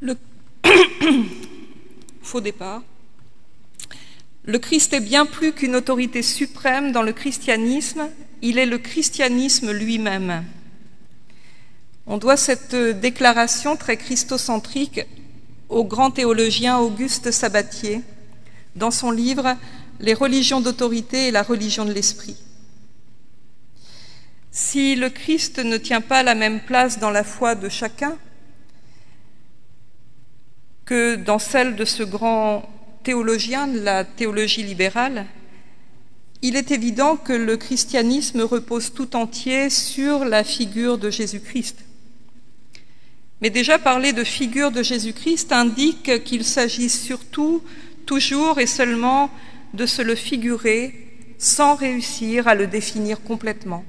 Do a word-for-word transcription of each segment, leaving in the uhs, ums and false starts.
Le... Faux départ. Le Christ est bien plus qu'une autorité suprême dans le christianisme, il est le christianisme lui-même. On doit cette déclaration très christocentrique au grand théologien Auguste Sabatier, dans son livre « Les religions d'autorité et la religion de l'esprit ». Si le Christ ne tient pas la même place dans la foi de chacun que dans celle de ce grand théologien de la théologie libérale, il est évident que le christianisme repose tout entier sur la figure de Jésus-Christ. Mais déjà parler de figure de Jésus-Christ indique qu'il s'agit surtout, toujours et seulement de se le figurer sans réussir à le définir complètement.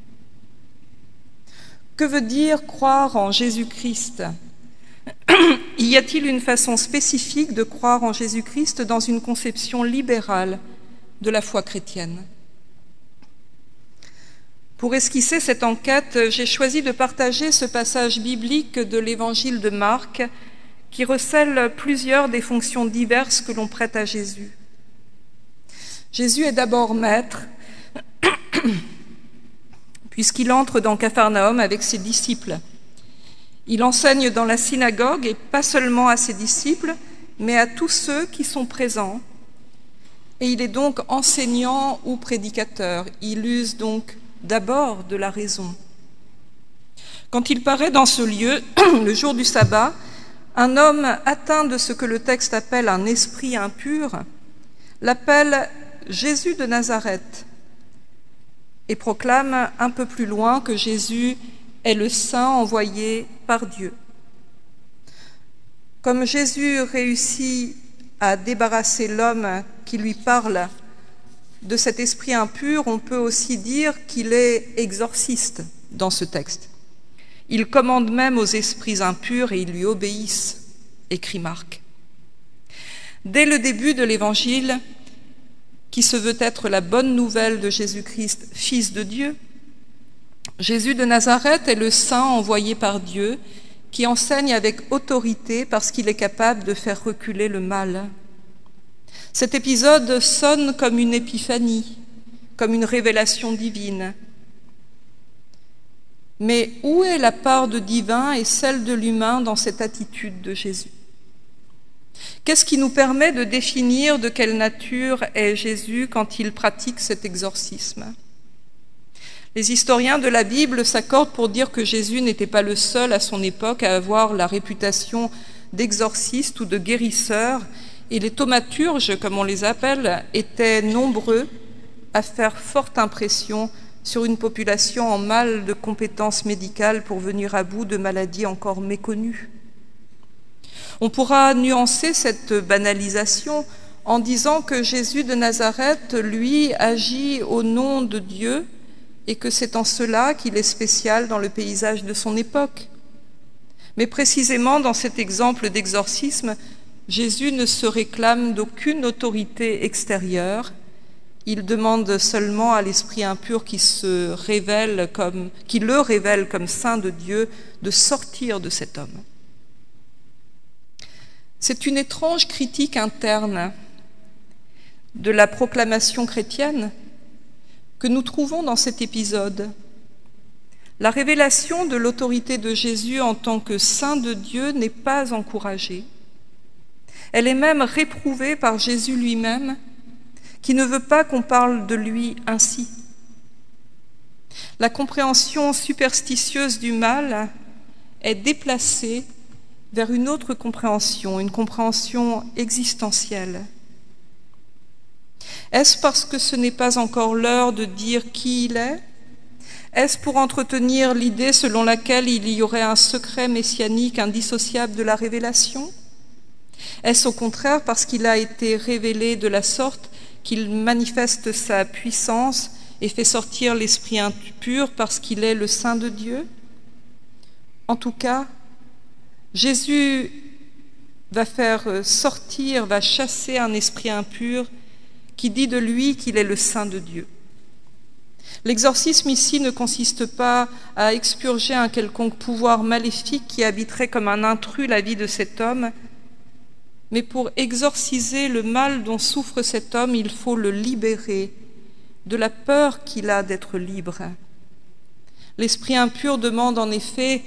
Que veut dire croire en Jésus-Christ ? Y a-t-il une façon spécifique de croire en Jésus-Christ dans une conception libérale de la foi chrétienne ? Pour esquisser cette enquête, j'ai choisi de partager ce passage biblique de l'Évangile de Marc qui recèle plusieurs des fonctions diverses que l'on prête à Jésus. Jésus est d'abord maître, puisqu'il entre dans Capharnaüm avec ses disciples. Il enseigne dans la synagogue, et pas seulement à ses disciples, mais à tous ceux qui sont présents. Et il est donc enseignant ou prédicateur. Il use donc d'abord de la raison. Quand il paraît dans ce lieu, le jour du sabbat, un homme atteint de ce que le texte appelle un esprit impur l'appelle Jésus de Nazareth et proclame un peu plus loin que Jésus est le Saint envoyé par Dieu. Comme Jésus réussit à débarrasser l'homme qui lui parle de cet esprit impur, on peut aussi dire qu'il est exorciste dans ce texte. Il commande même aux esprits impurs et ils lui obéissent, écrit Marc. Dès le début de l'Évangile, qui se veut être la bonne nouvelle de Jésus-Christ, Fils de Dieu, Jésus de Nazareth est le Saint envoyé par Dieu qui enseigne avec autorité parce qu'il est capable de faire reculer le mal. Cet épisode sonne comme une épiphanie, comme une révélation divine. Mais où est la part de divin et celle de l'humain dans cette attitude de Jésus ? Qu'est-ce qui nous permet de définir de quelle nature est Jésus quand il pratique cet exorcisme ? Les historiens de la Bible s'accordent pour dire que Jésus n'était pas le seul à son époque à avoir la réputation d'exorciste ou de guérisseur, et les thaumaturges, comme on les appelle, étaient nombreux à faire forte impression sur une population en mal de compétences médicales pour venir à bout de maladies encore méconnues. On pourra nuancer cette banalisation en disant que Jésus de Nazareth, lui, agit au nom de Dieu et que c'est en cela qu'il est spécial dans le paysage de son époque. Mais précisément dans cet exemple d'exorcisme, Jésus ne se réclame d'aucune autorité extérieure. Il demande seulement à l'esprit impur qui, se révèle comme, qui le révèle comme saint de Dieu de sortir de cet homme. C'est une étrange critique interne de la proclamation chrétienne que nous trouvons dans cet épisode. La révélation de l'autorité de Jésus en tant que saint de Dieu n'est pas encouragée. Elle est même réprouvée par Jésus lui-même, qui ne veut pas qu'on parle de lui ainsi. La compréhension superstitieuse du mal est déplacée vers une autre compréhension, une compréhension existentielle. Est-ce parce que ce n'est pas encore l'heure de dire qui il est ? Est-ce pour entretenir l'idée selon laquelle il y aurait un secret messianique indissociable de la révélation ? Est-ce au contraire parce qu'il a été révélé de la sorte qu'il manifeste sa puissance et fait sortir l'esprit impur parce qu'il est le Saint de Dieu ? En tout cas, Jésus va faire sortir, va chasser un esprit impur qui dit de lui qu'il est le Saint de Dieu. L'exorcisme ici ne consiste pas à expurger un quelconque pouvoir maléfique qui habiterait comme un intrus la vie de cet homme, mais pour exorciser le mal dont souffre cet homme, il faut le libérer de la peur qu'il a d'être libre. L'esprit impur demande en effet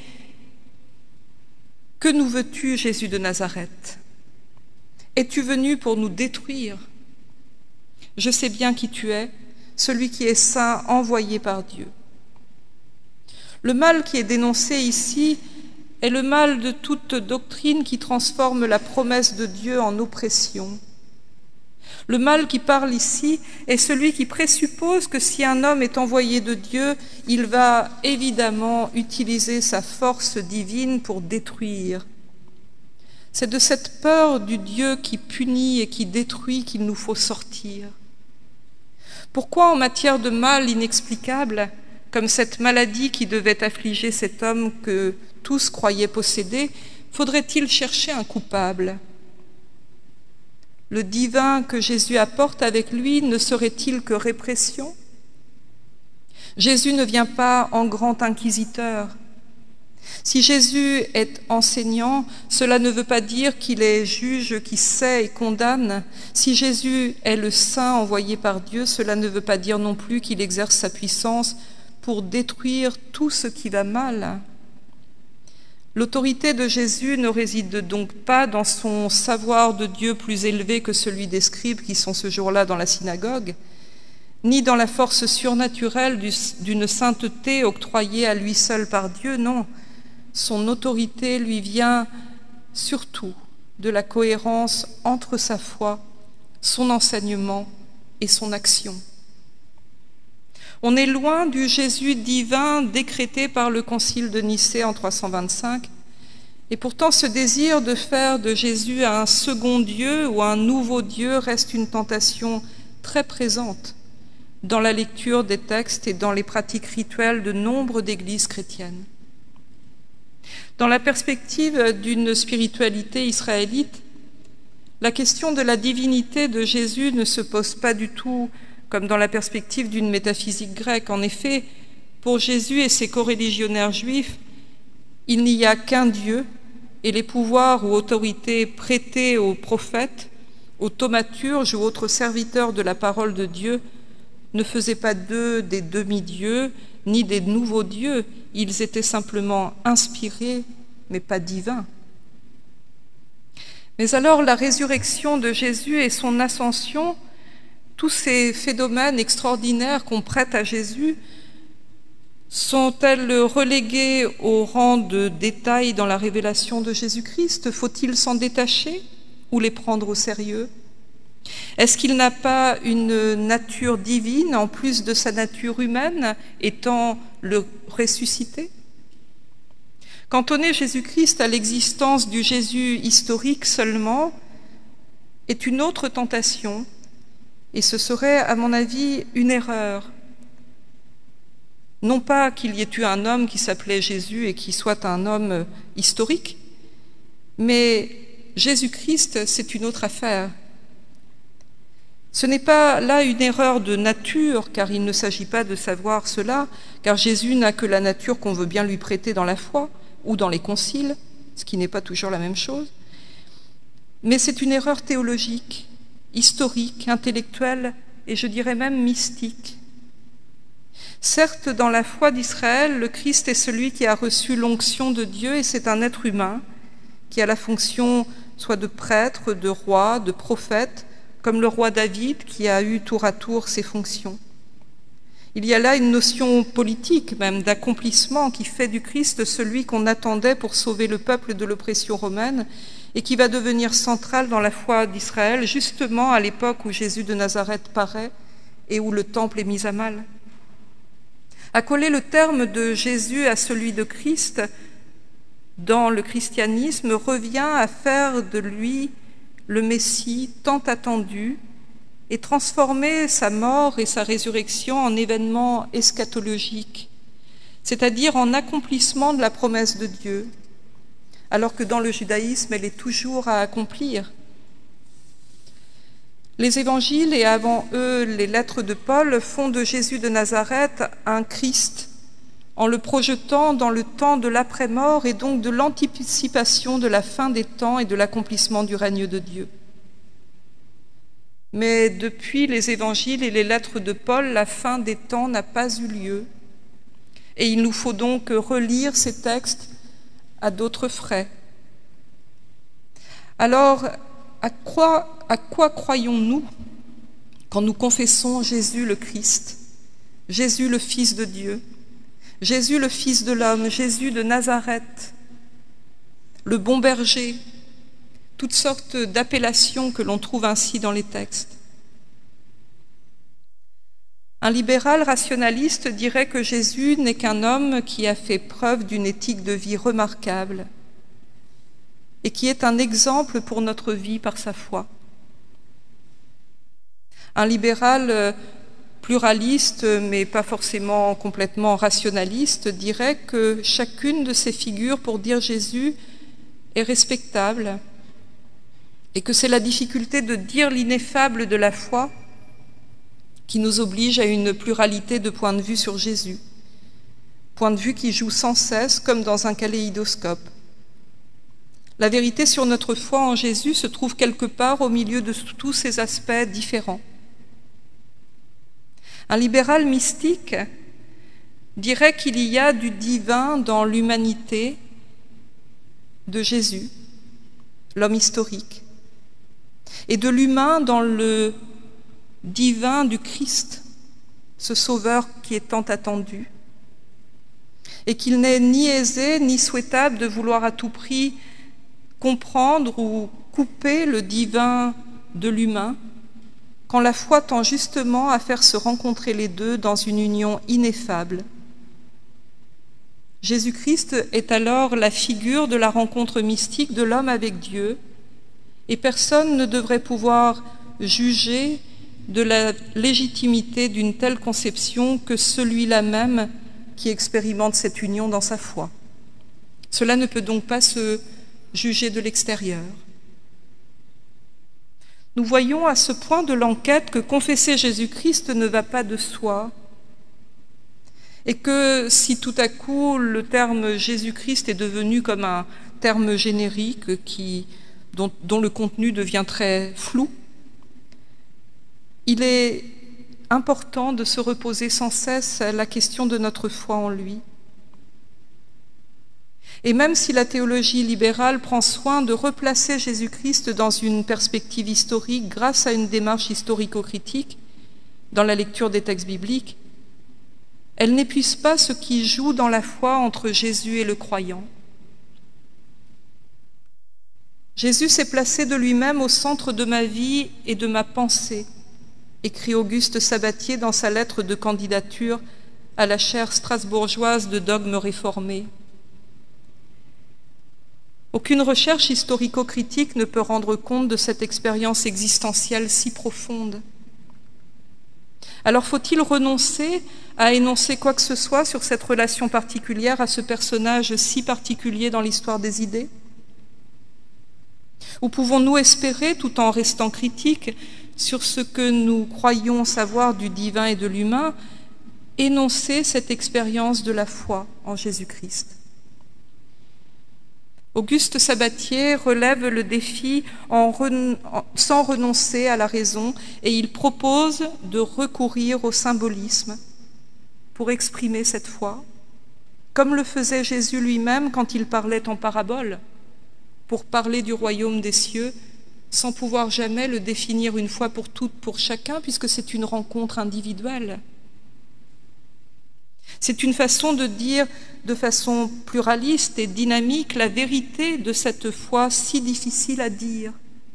« Que nous veux-tu, Jésus de Nazareth? Es-tu venu pour nous détruire? Je sais bien qui tu es, celui qui est saint, envoyé par Dieu. » Le mal qui est dénoncé ici est le mal de toute doctrine qui transforme la promesse de Dieu en oppression. Le mal qui parle ici est celui qui présuppose que si un homme est envoyé de Dieu, il va évidemment utiliser sa force divine pour détruire. C'est de cette peur du Dieu qui punit et qui détruit qu'il nous faut sortir. Pourquoi en matière de mal inexplicable, comme cette maladie qui devait affliger cet homme que tous croyaient posséder, faudrait-il chercher un coupable? Le divin que Jésus apporte avec lui ne serait-il que répression? Jésus ne vient pas en grand inquisiteur. Si Jésus est enseignant, cela ne veut pas dire qu'il est juge qui sait et condamne. Si Jésus est le saint envoyé par Dieu, cela ne veut pas dire non plus qu'il exerce sa puissance pour détruire tout ce qui va mal. L'autorité de Jésus ne réside donc pas dans son savoir de Dieu plus élevé que celui des scribes qui sont ce jour-là dans la synagogue, ni dans la force surnaturelle d'une sainteté octroyée à lui seul par Dieu, non. Son autorité lui vient surtout de la cohérence entre sa foi, son enseignement et son action. On est loin du Jésus divin décrété par le concile de Nicée en trois cent vingt-cinq, et pourtant ce désir de faire de Jésus un second Dieu ou un nouveau Dieu reste une tentation très présente dans la lecture des textes et dans les pratiques rituelles de nombre d'églises chrétiennes. Dans la perspective d'une spiritualité israélite, la question de la divinité de Jésus ne se pose pas du tout comme dans la perspective d'une métaphysique grecque. En effet, pour Jésus et ses coreligionnaires juifs, il n'y a qu'un Dieu, et les pouvoirs ou autorités prêtés aux prophètes, aux thaumaturges ou autres serviteurs de la parole de Dieu ne faisaient pas d'eux des demi-dieux, ni des nouveaux dieux. Ils étaient simplement inspirés, mais pas divins. Mais alors la résurrection de Jésus et son ascension, tous ces phénomènes extraordinaires qu'on prête à Jésus, sont-elles reléguées au rang de détails dans la révélation de Jésus-Christ? Faut-il s'en détacher ou les prendre au sérieux? Est-ce qu'il n'a pas une nature divine en plus de sa nature humaine, étant le ressuscité? Cantonner Jésus-Christ à l'existence du Jésus historique seulement est une autre tentation, et ce serait, à mon avis, une erreur. Non pas qu'il y ait eu un homme qui s'appelait Jésus et qui soit un homme historique, mais Jésus-Christ, c'est une autre affaire. Ce n'est pas là une erreur de nature, car il ne s'agit pas de savoir cela, car Jésus n'a que la nature qu'on veut bien lui prêter dans la foi ou dans les conciles, ce qui n'est pas toujours la même chose, mais c'est une erreur théologique, historique, intellectuelle et je dirais même mystique. Certes, dans la foi d'Israël, le Christ est celui qui a reçu l'onction de Dieu et c'est un être humain qui a la fonction soit de prêtre, de roi, de prophète, comme le roi David qui a eu tour à tour ses fonctions. Il y a là une notion politique même d'accomplissement qui fait du Christ celui qu'on attendait pour sauver le peuple de l'oppression romaine et qui va devenir central dans la foi d'Israël justement à l'époque où Jésus de Nazareth paraît et où le temple est mis à mal. Accoler le terme de Jésus à celui de Christ dans le christianisme revient à faire de lui le Messie tant attendu et transformer sa mort et sa résurrection en événements eschatologiques, c'est-à-dire en accomplissement de la promesse de Dieu, alors que dans le judaïsme, elle est toujours à accomplir. Les évangiles et avant eux les lettres de Paul font de Jésus de Nazareth un Christ en le projetant dans le temps de l'après-mort et donc de l'anticipation de la fin des temps et de l'accomplissement du règne de Dieu. Mais depuis les évangiles et les lettres de Paul, la fin des temps n'a pas eu lieu et il nous faut donc relire ces textes à d'autres frais. Alors, à quoi, à quoi croyons-nous quand nous confessons Jésus le Christ, Jésus le Fils de Dieu, Jésus le Fils de l'homme, Jésus de Nazareth, le bon berger, toutes sortes d'appellations que l'on trouve ainsi dans les textes. Un libéral rationaliste dirait que Jésus n'est qu'un homme qui a fait preuve d'une éthique de vie remarquable et qui est un exemple pour notre vie par sa foi. Un libéral pluraliste, mais pas forcément complètement rationaliste, dirait que chacune de ces figures pour dire Jésus est respectable et que c'est la difficulté de dire l'ineffable de la foi qui nous oblige à une pluralité de points de vue sur Jésus, point de vue qui joue sans cesse comme dans un kaléidoscope. La vérité sur notre foi en Jésus se trouve quelque part au milieu de tous ces aspects différents. Un libéral mystique dirait qu'il y a du divin dans l'humanité de Jésus, l'homme historique, et de l'humain dans le divin du Christ, ce sauveur qui est tant attendu, et qu'il n'est ni aisé ni souhaitable de vouloir à tout prix comprendre ou couper le divin de l'humain, quand la foi tend justement à faire se rencontrer les deux dans une union ineffable. Jésus-Christ est alors la figure de la rencontre mystique de l'homme avec Dieu, et personne ne devrait pouvoir juger de la légitimité d'une telle conception que celui-là même qui expérimente cette union dans sa foi. Cela ne peut donc pas se juger de l'extérieur. Nous voyons à ce point de l'enquête que confesser Jésus-Christ ne va pas de soi, et que si tout à coup le terme Jésus-Christ est devenu comme un terme générique qui, dont, dont le contenu devient très flou, il est important de se reposer sans cesse la question de notre foi en lui. Et même si la théologie libérale prend soin de replacer Jésus-Christ dans une perspective historique grâce à une démarche historico-critique dans la lecture des textes bibliques, elle n'épuise pas ce qui joue dans la foi entre Jésus et le croyant. Jésus s'est placé de lui-même au centre de ma vie et de ma pensée, écrit Auguste Sabatier dans sa lettre de candidature à la chaire strasbourgeoise de dogme réformé. Aucune recherche historico-critique ne peut rendre compte de cette expérience existentielle si profonde. Alors faut-il renoncer à énoncer quoi que ce soit sur cette relation particulière à ce personnage si particulier dans l'histoire des idées? Ou pouvons-nous espérer, tout en restant critiques sur ce que nous croyons savoir du divin et de l'humain, énoncer cette expérience de la foi en Jésus-Christ? Auguste Sabatier relève le défi en ren... sans renoncer à la raison et il propose de recourir au symbolisme pour exprimer cette foi, comme le faisait Jésus lui-même quand il parlait en parabole, pour parler du royaume des cieux, sans pouvoir jamais le définir une fois pour toutes pour chacun, puisque c'est une rencontre individuelle. C'est une façon de dire de façon pluraliste et dynamique la vérité de cette foi si difficile à dire.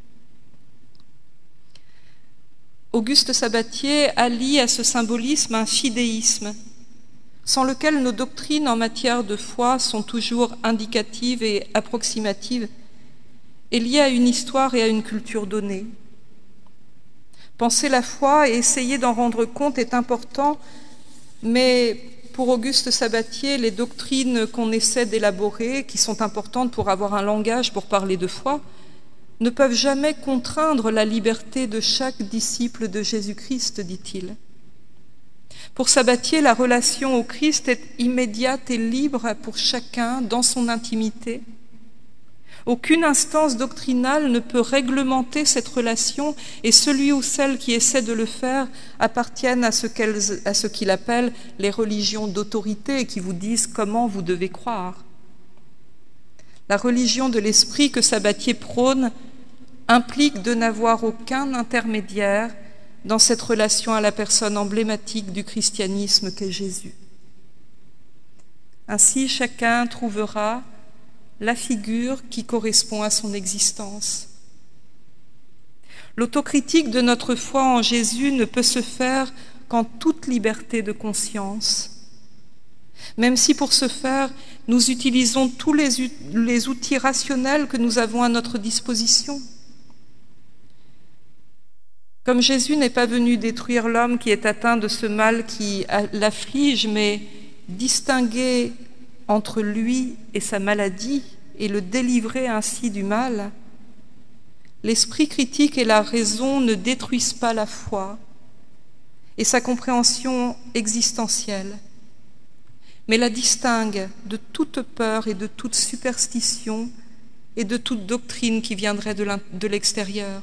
Auguste Sabatier allie à ce symbolisme un fidéisme, sans lequel nos doctrines en matière de foi sont toujours indicatives et approximatives, et liées à une histoire et à une culture donnée. Penser la foi et essayer d'en rendre compte est important, mais pour Auguste Sabatier, les doctrines qu'on essaie d'élaborer, qui sont importantes pour avoir un langage pour parler de foi, ne peuvent jamais contraindre la liberté de chaque disciple de Jésus-Christ, dit-il. Pour Sabatier, la relation au Christ est immédiate et libre pour chacun dans son intimité. Aucune instance doctrinale ne peut réglementer cette relation et celui ou celle qui essaie de le faire appartiennent à ce qu'elles, à ce qu'il appelle les religions d'autorité qui vous disent comment vous devez croire. La religion de l'esprit que Sabatier prône implique de n'avoir aucun intermédiaire dans cette relation à la personne emblématique du christianisme qu'est Jésus. Ainsi, chacun trouvera la figure qui correspond à son existence. L'autocritique de notre foi en Jésus ne peut se faire qu'en toute liberté de conscience, même si pour ce faire, nous utilisons tous les, les outils rationnels que nous avons à notre disposition. Comme Jésus n'est pas venu détruire l'homme qui est atteint de ce mal qui l'afflige, mais distinguer entre lui et sa maladie et le délivrer ainsi du mal, l'esprit critique et la raison ne détruisent pas la foi et sa compréhension existentielle, mais la distinguent de toute peur et de toute superstition et de toute doctrine qui viendrait de l'extérieur.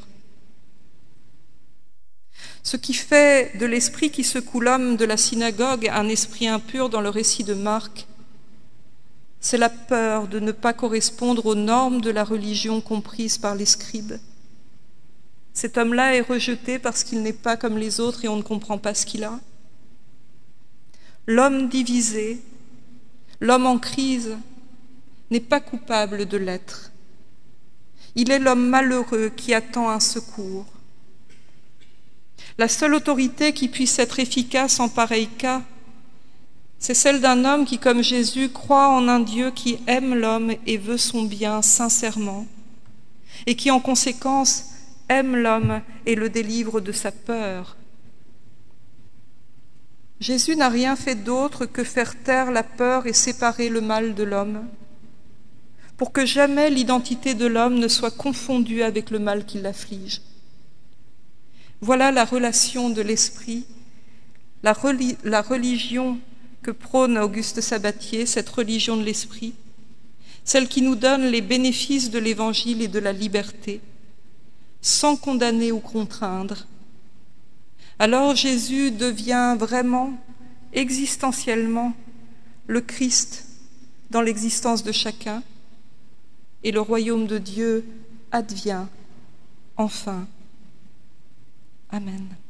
Ce qui fait de l'esprit qui secoue l'homme de la synagogue un esprit impur dans le récit de Marc, c'est la peur de ne pas correspondre aux normes de la religion comprises par les scribes. Cet homme-là est rejeté parce qu'il n'est pas comme les autres et on ne comprend pas ce qu'il a. L'homme divisé, l'homme en crise, n'est pas coupable de l'être. Il est l'homme malheureux qui attend un secours. La seule autorité qui puisse être efficace en pareil cas, c'est celle d'un homme qui, comme Jésus, croit en un Dieu qui aime l'homme et veut son bien sincèrement, et qui, en conséquence, aime l'homme et le délivre de sa peur. Jésus n'a rien fait d'autre que faire taire la peur et séparer le mal de l'homme, pour que jamais l'identité de l'homme ne soit confondue avec le mal qui l'afflige. Voilà la relation de l'esprit, la, reli- la religion que prône Auguste Sabatier, cette religion de l'esprit, celle qui nous donne les bénéfices de l'Évangile et de la liberté, sans condamner ou contraindre. Alors Jésus devient vraiment, existentiellement, le Christ dans l'existence de chacun, et le royaume de Dieu advient enfin. Amen.